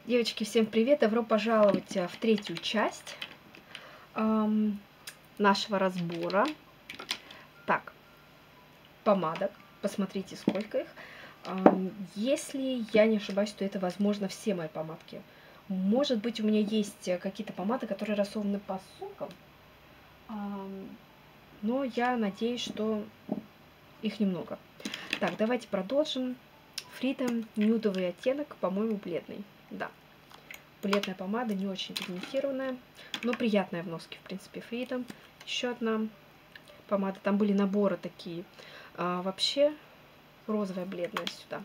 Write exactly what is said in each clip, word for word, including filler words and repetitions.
Девочки, всем привет! Добро пожаловать в третью часть эм, нашего разбора. Так, помадок. Посмотрите, сколько их. Эм, если я не ошибаюсь, то это, возможно, все мои помадки. Может быть, у меня есть какие-то помады, которые рассованы по сумкам. Эм, но я надеюсь, что их немного. Так, давайте продолжим. Freedom, нюдовый оттенок, по-моему, бледный. Да. Бледная помада, не очень пигментированная, но приятная в носке, в принципе, Freedom. Еще одна помада, там были наборы такие. А, вообще, розовая, бледная сюда.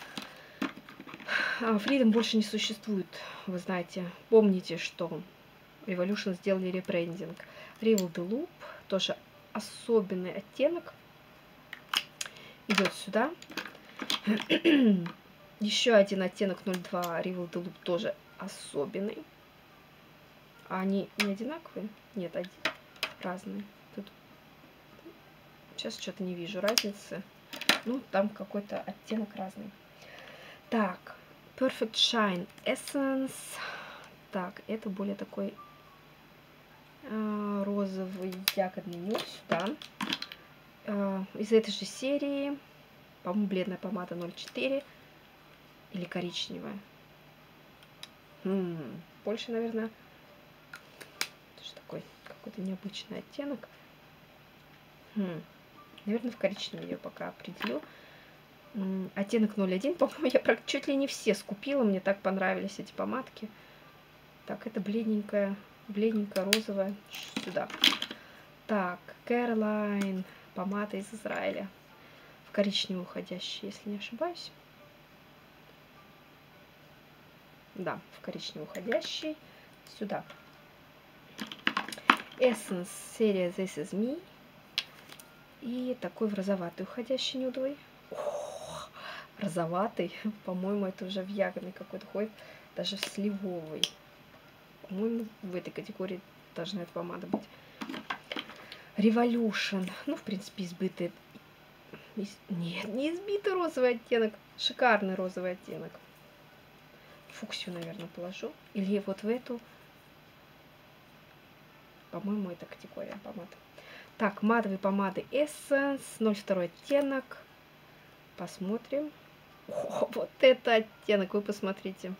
А, Freedom больше не существует, вы знаете. Помните, что Revolution сделали ребрендинг. Rival de Loop, тоже особенный оттенок. Идет сюда. Еще один оттенок ноль два Rival de Loop, тоже особенный. А они не одинаковые? Нет, один. Разные. Тут сейчас что-то не вижу разницы. Ну, там какой-то оттенок разный. Так, Perfect Shine Essence. Так, это более такой э, розовый ягодный нюд сюда. Э, из этой же серии, по-моему, бледная помада ноль четыре или коричневая. М -м, больше, наверное, тоже такой какой-то необычный оттенок. Хм. Наверное, в коричневый ее пока определю. Оттенок ноль один, по-моему, я чуть ли не все скупила, мне так понравились эти помадки. Так, это бледненькая, бледненькая розовая, сюда. Так, Caroline, помада из Израиля, в коричневый уходящий, если не ошибаюсь. Да, в коричневый уходящий, сюда. Essence, серия This Is Me. И такой в розоватый уходящий нюдовый. Ох, розоватый, по-моему, это уже в ягодный какой-то ходит, даже в сливовый. По-моему, в этой категории должна эта помада быть. Revolution. Ну, в принципе, избитый. Нет, не избитый розовый оттенок. Шикарный розовый оттенок. Фуксию, наверное, положу. Или вот в эту. По-моему, это категория помад. Так, матовые помады Essence. ноль два оттенок. Посмотрим. О, вот это оттенок, вы посмотрите.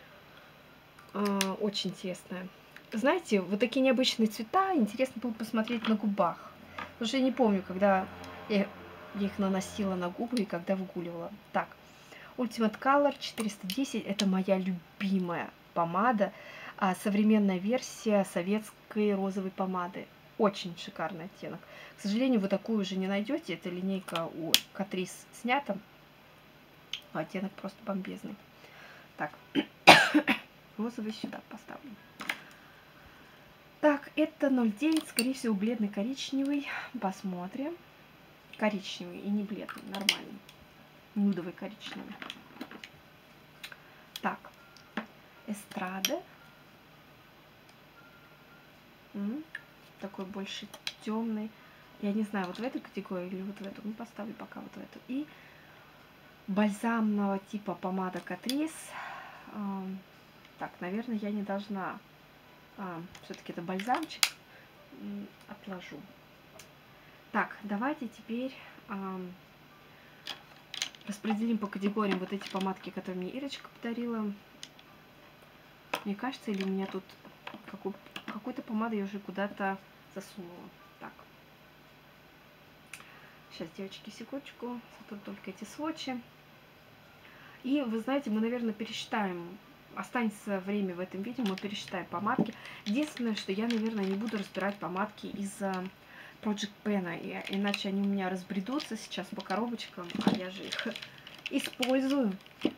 А, очень интересная. Знаете, вот такие необычные цвета интересно было посмотреть на губах. Потому что я не помню, когда я, я их наносила на губы и когда выгуливала. Так, Ultimate Color четыреста десять. Это моя любимая помада. А, современная версия советской розовой помады. Очень шикарный оттенок. К сожалению, вы такую уже не найдете. Эта линейка у Catrice снята. А оттенок просто бомбезный. Так, розовый сюда поставлю. Так, это ноль девять, скорее всего, бледный коричневый. Посмотрим. Коричневый и не бледный, нормальный. Нюдовый коричневый. Так, Эстрада. Такой больше темный. Я не знаю, вот в эту категорию или вот в эту. Ну, поставлю пока вот в эту. И бальзамного типа помада Catrice. Так, наверное, я не должна... А, все-таки это бальзамчик. Отложу. Так, давайте теперь а, распределим по категориям вот эти помадки, которые мне Ирочка подарила. Мне кажется, или у меня тут какой-то помадой я уже куда-то засунула. Так. Сейчас, девочки, секундочку. Тут только эти сводчи. И вы знаете, мы, наверное, пересчитаем. Останется время в этом видео, мы пересчитаем помадки. Единственное, что я, наверное, не буду разбирать помадки из Project Pen, иначе они у меня разбредутся сейчас по коробочкам, а я же их использую.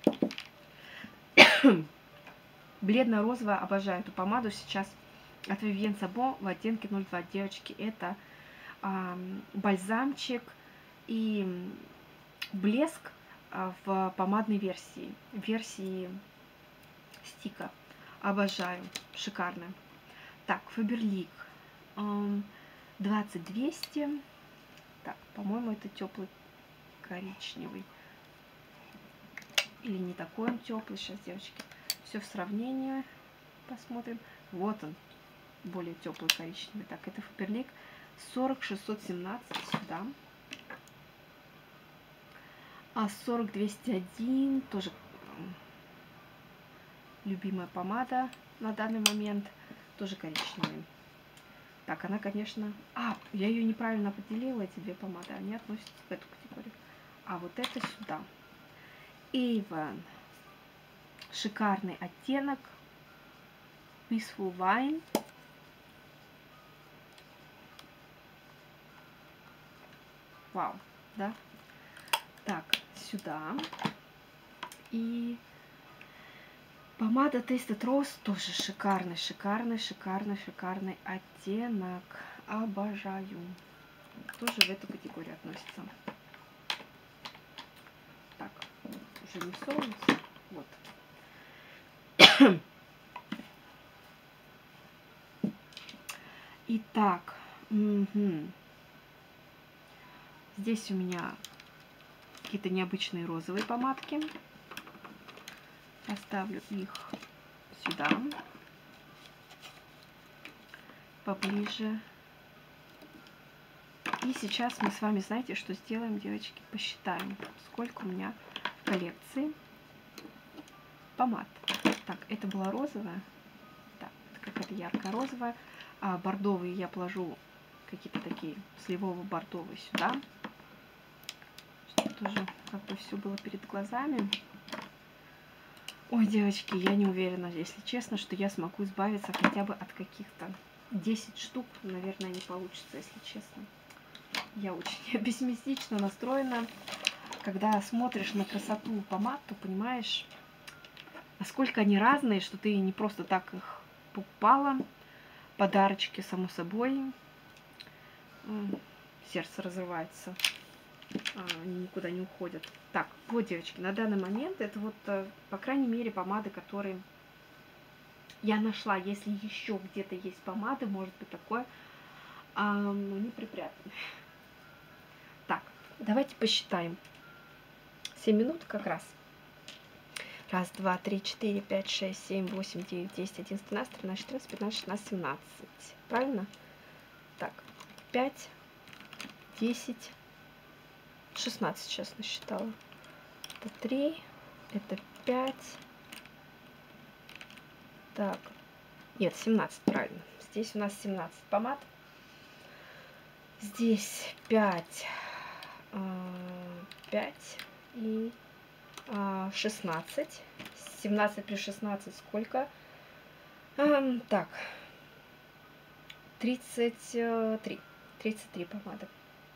Бледно-розовая, обожаю эту помаду сейчас от Vivienne Sabo в оттенке ноль два. Девочки, это а, бальзамчик и блеск в помадной версии, версии стика. Обожаю, шикарно. Так, Faberlic двадцать двести. Так, по-моему, это теплый коричневый. Или не такой он теплый. Сейчас, девочки, все в сравнении. Посмотрим. Вот он, более теплый коричневый. Так, это Faberlic сорок шестьсот семнадцать сюда. А сорок двести один тоже любимая помада на данный момент. Тоже коричневый. Так, она, конечно... А, я ее неправильно определила, эти две помады. Они относятся в эту категорию. А вот это сюда. Avon. Шикарный оттенок. Peaceful Wine. Вау, да? Так, сюда. И помада Tasted Rose тоже шикарный, шикарный, шикарный, шикарный оттенок. Обожаю. Тоже в эту категорию относится. Так, уже не солнце. Вот. Итак, угу. Здесь у меня какие-то необычные розовые помадки. Поставлю их сюда, поближе. И сейчас мы с вами, знаете, что сделаем, девочки? Посчитаем, сколько у меня в коллекции помад. Так, это была розовая. Так, какая-то ярко-розовая. А бордовые я положу какие-то такие сливово-бордовые сюда. Чтобы тоже как бы все было перед глазами. Ой, девочки, я не уверена, если честно, что я смогу избавиться хотя бы от каких-то десять штук. Наверное, не получится, если честно. Я очень пессимистично настроена. Когда смотришь на красоту помад, то понимаешь, насколько они разные, что ты не просто так их покупала. Подарочки, само собой. Сердце разрывается. Они никуда не уходят. Так, вот, девочки, на данный момент это вот, по крайней мере, помады, которые я нашла. Если еще где-то есть помады, может быть, такое, а, ну, не припрятаны. Так, давайте посчитаем. семь минут как раз. Раз, два, три, четыре, пять, шесть, семь, восемь, девять, десять, одиннадцать, двенадцать, тринадцать, четырнадцать, пятнадцать, шестнадцать, семнадцать. Правильно? Так, пять, десять, шестнадцать сейчас насчитала. Это три, это пять. Так, нет, семнадцать, правильно. Здесь у нас семнадцать помад. Здесь пять, пять и шестнадцать. семнадцать плюс шестнадцать сколько? А, так, тридцать три. тридцать три помады.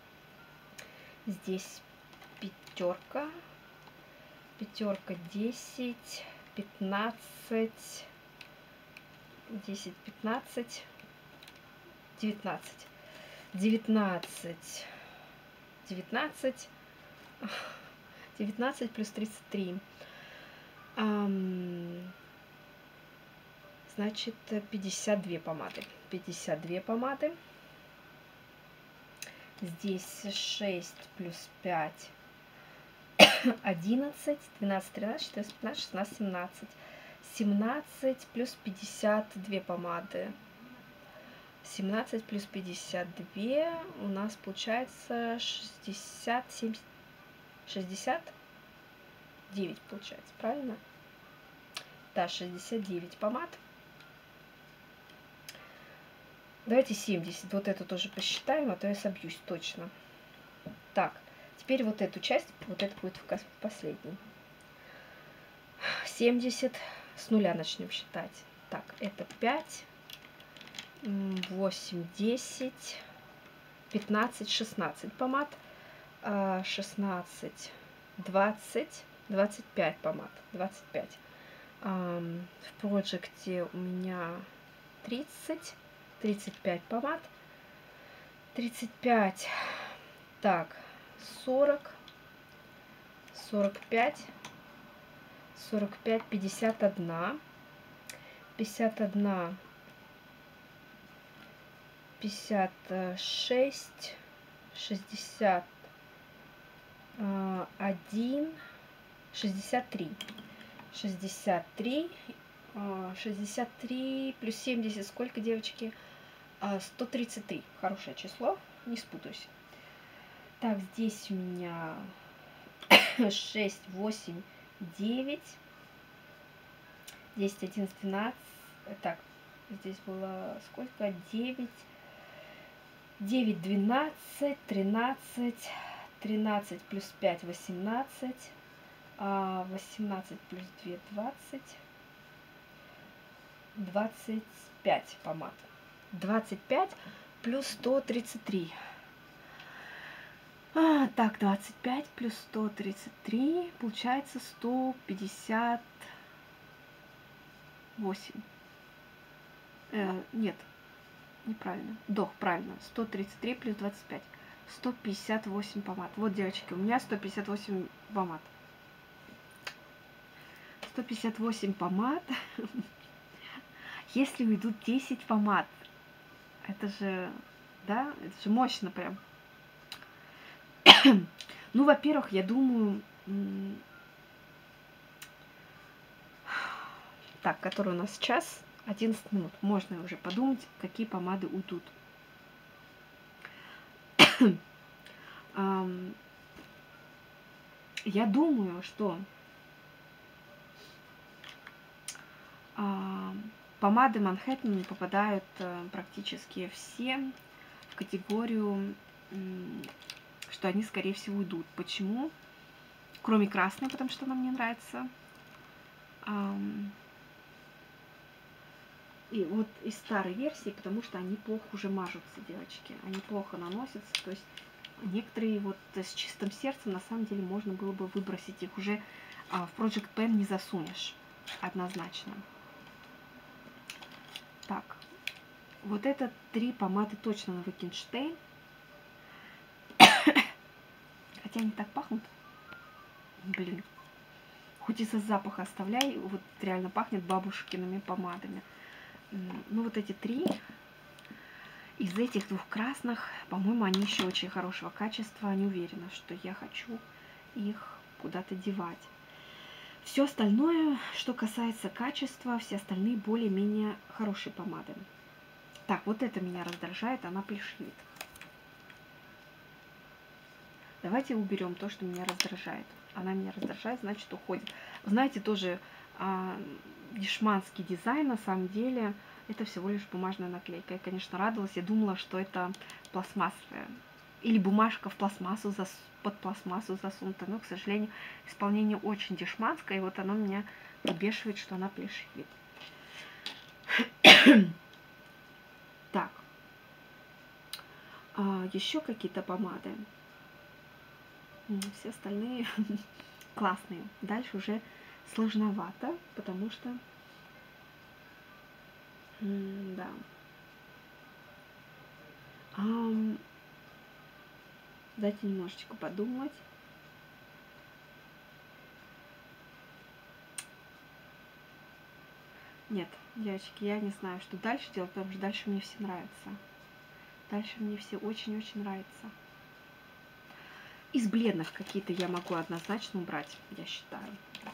Здесь пятерка. Пятерка десять, пятнадцать, десять, пятнадцать, девятнадцать. девятнадцать. девятнадцать. девятнадцать плюс тридцать три. Значит, пятьдесят две помады. пятьдесят две помады. Здесь шесть плюс пять. одиннадцать, двенадцать, тринадцать, четырнадцать, пятнадцать, шестнадцать, семнадцать. семнадцать плюс пятьдесят две помады. семнадцать плюс пятьдесят два у нас получается шестьдесят семь, шестьдесят девять получается, правильно? Да, шестьдесят девять помад. Давайте семьдесят. Вот эту тоже посчитаем, а то я собьюсь точно. Так, теперь вот эту часть, вот это будет в последней. семьдесят. С нуля начнем считать. Так, это пять, восемь, десять, пятнадцать, шестнадцать помад. шестнадцать, двадцать, двадцать пять помад. двадцать пять. В проекте у меня тридцать, тридцать пять помад. тридцать пять. Так, сорок, сорок пять, сорок пять, пятьдесят один, пятьдесят один, пятьдесят шесть, шестьдесят один, шестьдесят три. шестьдесят три шестьдесят три плюс семьдесят, сколько, девочки? сто тридцать три. Хорошее число, не спутаюсь. Так, здесь у меня шесть, восемь, девять, десять, одиннадцать, двенадцать. Так, здесь было сколько? девять, девять, двенадцать, тринадцать, тринадцать плюс пять, восемнадцать, восемнадцать плюс два, двадцать, двадцать пять помад. двадцать пять плюс сто тридцать три. А, так, двадцать пять плюс сто тридцать три, получается сто пятьдесят восемь. Э, нет, неправильно. Дох, правильно. сто тридцать три плюс двадцать пять. сто пятьдесят восемь помад. Вот, девочки, у меня сто пятьдесят восемь помад. сто пятьдесят восемь помад. Если уйдут десять помад, это же, да, это же мощно прям. Ну, во-первых, я думаю... Так, который у нас час, одиннадцать минут. Можно уже подумать, какие помады уйдут. Я думаю, что помады Манхэттен попадают практически все в категорию, что они, скорее всего, уйдут. Почему? Кроме красной, потому что она мне нравится. И вот из старой версии, потому что они плохо уже мажутся, девочки. Они плохо наносятся. То есть некоторые вот с чистым сердцем, на самом деле, можно было бы выбросить их. Уже а, в Project Pen не засунешь. Однозначно. Так. Вот это три помады точно на Wittgenstein. Хотя они так пахнут. Блин. Хоть из-за запаха оставляй, вот реально пахнет бабушкиными помадами. Ну, вот эти три, из этих двух красных, по-моему, они еще очень хорошего качества. Не уверена, что я хочу их куда-то девать. Все остальное, что касается качества, все остальные более-менее хорошие помады. Так, вот это меня раздражает, она плешивит. Давайте уберем то, что меня раздражает. Она меня раздражает, значит, уходит. Знаете, тоже... дешманский дизайн, на самом деле, это всего лишь бумажная наклейка. Я, конечно, радовалась. Я думала, что это пластмассовая. Или бумажка в пластмассу, зас... под пластмассу засунута. Но, к сожалению, исполнение очень дешманское. И вот оно меня выбешивает, что она плешивит. Так. А, еще какие-то помады. Все остальные классные. Дальше уже сложновато, потому что, да, um, дайте немножечко подумать. Нет, девочки, я не знаю, что дальше делать, потому что дальше мне все нравятся. Дальше мне все очень-очень нравятся. Из бледных какие-то я могу однозначно убрать, я считаю.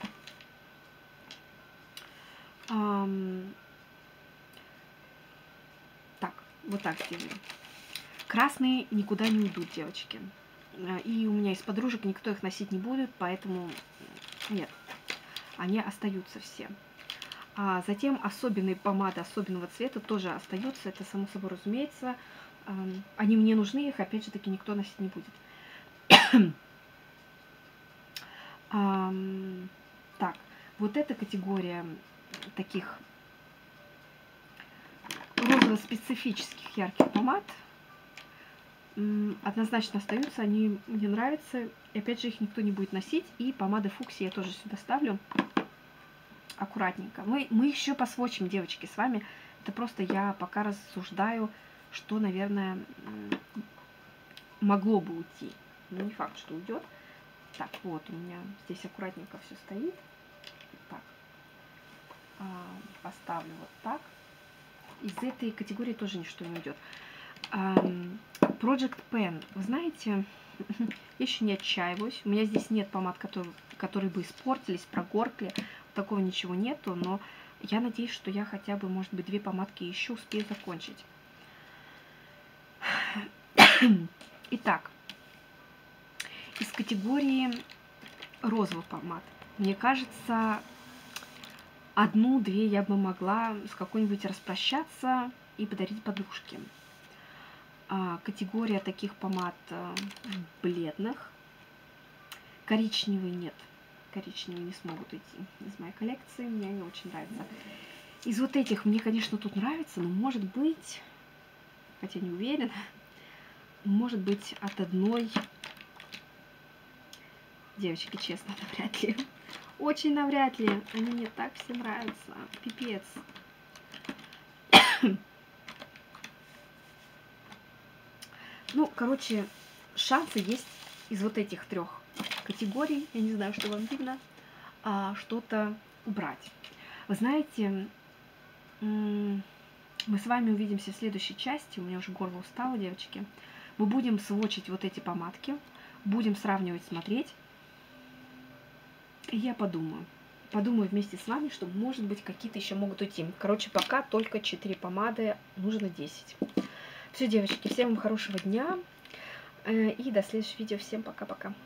Um, так, вот так сделаю. Красные никуда не уйдут, девочки. И у меня из подружек никто их носить не будет, поэтому нет, они остаются все. А затем особенные помады особенного цвета тоже остаются, это само собой разумеется. Они мне нужны, их опять же таки никто носить не будет. Так, вот эта категория таких розово-специфических ярких помад однозначно остаются, они мне нравятся, и опять же их никто не будет носить, и помады фукси я тоже сюда ставлю аккуратненько. Мы, мы еще посвочим, девочки, с вами, это просто я пока рассуждаю, что, наверное, могло бы уйти, но не факт, что уйдет. Так, вот у меня здесь аккуратненько все стоит. Так. Поставлю вот так. Из этой категории тоже ничто не уйдет. Project Pen. Вы знаете, еще не отчаиваюсь. У меня здесь нет помад, которые, которые бы испортились, прогоркли. такого ничего нету, но я надеюсь, что я хотя бы, может быть, две помадки еще успею закончить. Итак, из категории розовых помад, мне кажется, одну-две я бы могла с какой-нибудь распрощаться и подарить подружке. А, категория таких помад а, бледных. Коричневый нет. Коричневые не смогут идти из моей коллекции. Мне они очень нравятся. Из вот этих мне, конечно, тут нравится, но может быть, хотя не уверена, может быть от одной девочки, честно, навряд ли. Очень навряд ли. Они мне так все нравятся. Пипец. Ну, короче, шансы есть из вот этих трех категорий. Я не знаю, что вам видно. А, что-то убрать. Вы знаете, мы с вами увидимся в следующей части. У меня уже горло устало, девочки. Мы будем сводчить вот эти помадки. Будем сравнивать, смотреть. И я подумаю. Подумаю вместе с вами, что, может быть, какие-то еще могут уйти. Короче, пока только четыре помады. Нужно десять. Все, девочки, всем вам хорошего дня. И до следующего видео. Всем пока-пока.